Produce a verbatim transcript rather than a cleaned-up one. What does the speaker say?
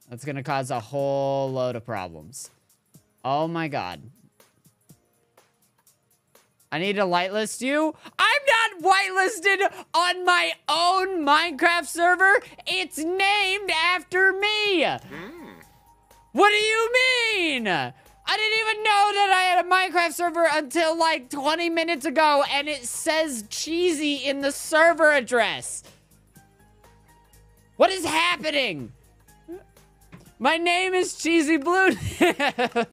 That's gonna cause a whole load of problems. Oh my god. I need to whitelist you. I'm not whitelisted on my own Minecraft server. It's named after me. Mm. What do you mean? I didn't even know that I had a Minecraft server until like twenty minutes ago, and it says Cheesy in the server address. What is happening? My name is Cheesy Blue.